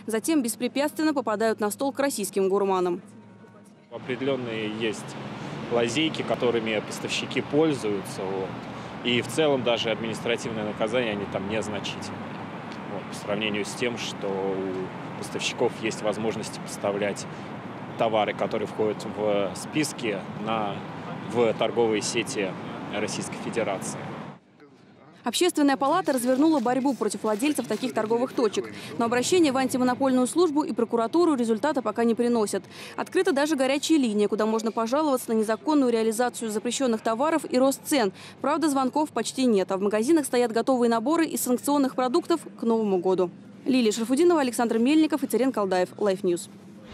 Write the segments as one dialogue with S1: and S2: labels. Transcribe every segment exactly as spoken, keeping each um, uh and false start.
S1: Затем беспрепятственно попадают на стол к российским гурманам.
S2: Определенные есть лазейки, которыми поставщики пользуются. Вот. И в целом даже административные наказания, они там незначительные. Вот, по сравнению с тем, что у поставщиков есть возможности поставлять товары, которые входят в списки, на, в торговые сети Российской Федерации.
S1: Общественная палата развернула борьбу против владельцев таких торговых точек. Но обращения в антимонопольную службу и прокуратуру результата пока не приносят. Открыта даже горячая линия, куда можно пожаловаться на незаконную реализацию запрещенных товаров и рост цен. Правда, звонков почти нет, а в магазинах стоят готовые наборы из санкционных продуктов к Новому году. Лилия Шарафудинова, Александр Мельников и Царен Калдаев. Лайф Ньюс.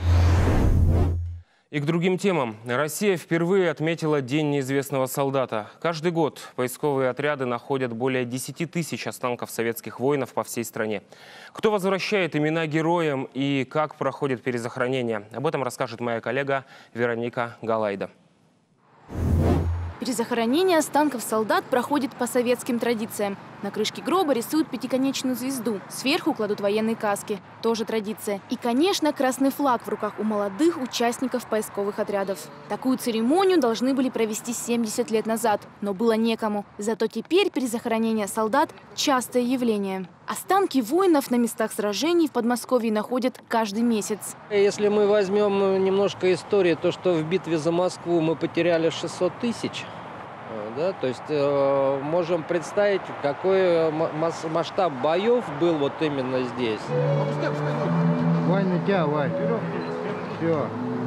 S3: И к другим темам. Россия впервые отметила День неизвестного солдата. Каждый год поисковые отряды находят более десяти тысяч останков советских воинов по всей стране. Кто возвращает имена героям и как проходит перезахоронение? Об этом расскажет моя коллега Вероника Галайда.
S4: Перезахоронение останков солдат проходит по советским традициям. На крышке гроба рисуют пятиконечную звезду. Сверху кладут военные каски. Тоже традиция. И, конечно, красный флаг в руках у молодых участников поисковых отрядов. Такую церемонию должны были провести семьдесят лет назад. Но было некому. Зато теперь перезахоронение солдат – частое явление. Останки воинов на местах сражений в Подмосковье находят каждый месяц.
S5: Если мы возьмем немножко истории, то, что в битве за Москву мы потеряли шестьсот тысяч, да, то есть э, можем представить, какой масштаб боев был вот именно здесь.
S6: Вань, на тебя, Вань. Все.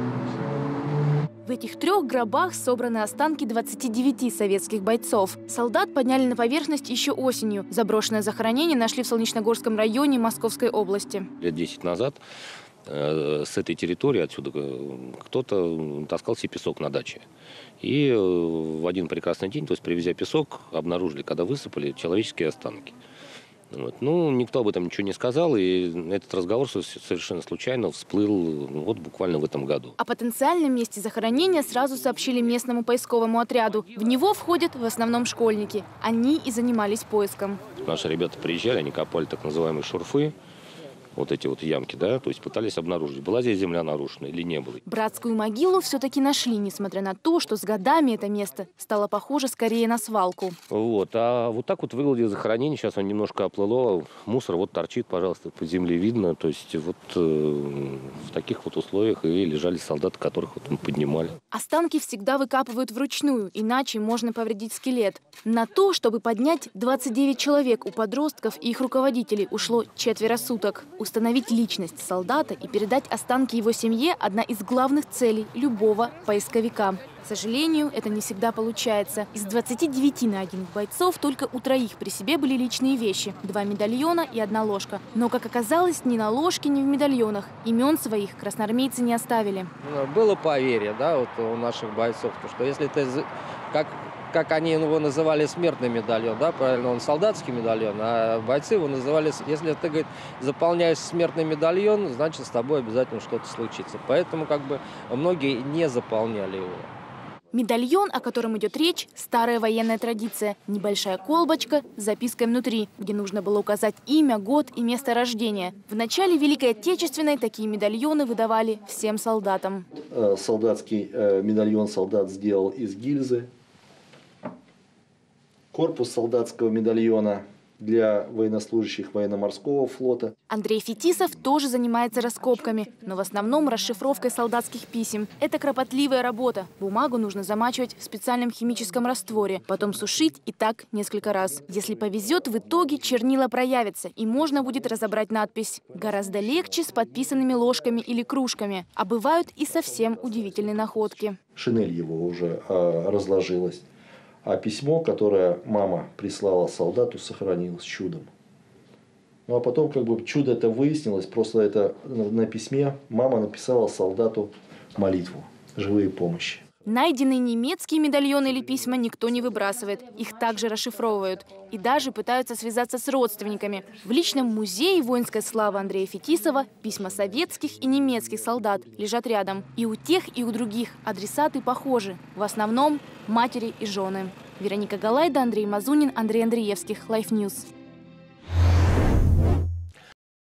S4: В этих трех гробах собраны останки двадцати девяти советских бойцов. Солдат подняли на поверхность еще осенью. Заброшенное захоронение нашли в Солнечногорском районе Московской области.
S7: Лет десять назад э, с этой территории отсюда кто-то таскал себе песок на даче. И э, в один прекрасный день, то есть привезя песок, обнаружили, когда высыпали, человеческие останки. Вот. Ну, никто об этом ничего не сказал, и этот разговор совершенно случайно всплыл вот буквально в этом году.
S4: О потенциальном месте захоронения сразу сообщили местному поисковому отряду. В него входят в основном школьники. Они и занимались поиском.
S7: Наши ребята приезжали, они копали так называемые шурфы, вот эти вот ямки, да, то есть пытались обнаружить, была здесь земля нарушена или не было.
S4: Братскую могилу все-таки нашли, несмотря на то, что с годами это место стало похоже скорее на свалку.
S7: Вот, а вот так вот выглядит захоронение, сейчас он немножко оплыло, мусор вот торчит, пожалуйста, по земле видно, то есть вот э, в таких вот условиях и лежали солдаты, которых вот мы поднимали.
S4: Останки всегда выкапывают вручную, иначе можно повредить скелет. На то, чтобы поднять двадцать девять человек, у подростков и их руководителей ушло четверо суток. Установить личность солдата и передать останки его семье – одна из главных целей любого поисковика. К сожалению, это не всегда получается. Из двадцати девяти найденных бойцов только у троих при себе были личные вещи – два медальона и одна ложка. Но, как оказалось, ни на ложке, ни в медальонах имен своих красноармейцы не оставили.
S5: Было поверье, да, вот у наших бойцов, что если ты, как, как они его называли, смертный медальон, да, правильно, он солдатский медальон, а бойцы его называли, если ты, говорит, заполняешь смертный медальон, значит, с тобой обязательно что-то случится. Поэтому как бы многие не заполняли его.
S4: Медальон, о котором идет речь, старая военная традиция. Небольшая колбочка с запиской внутри, где нужно было указать имя, год и место рождения. В начале Великой Отечественной такие медальоны выдавали всем солдатам.
S8: Солдатский медальон солдат сделал из гильзы. Корпус солдатского медальона для военнослужащих военно-морского флота.
S4: Андрей Фетисов тоже занимается раскопками, но в основном расшифровкой солдатских писем. Это кропотливая работа. Бумагу нужно замачивать в специальном химическом растворе, потом сушить и так несколько раз. Если повезет, в итоге чернила проявятся, и можно будет разобрать надпись. Гораздо легче с подписанными ложками или кружками. А бывают и совсем удивительные находки.
S8: Шинель его уже э, разложилась. А письмо, которое мама прислала солдату, сохранилось чудом. Ну а потом как бы чудо это выяснилось. Просто это на письме мама написала солдату молитву «Живые помощи».
S4: Найденные немецкие медальоны или письма никто не выбрасывает. Их также расшифровывают. И даже пытаются связаться с родственниками. В личном музее воинской славы Андрея Фетисова письма советских и немецких солдат лежат рядом. И у тех, и у других адресаты похожи. В основном матери и жены. Вероника Галайда, Андрей Мазунин, Андрей Андреевских. Лайф Ньюс.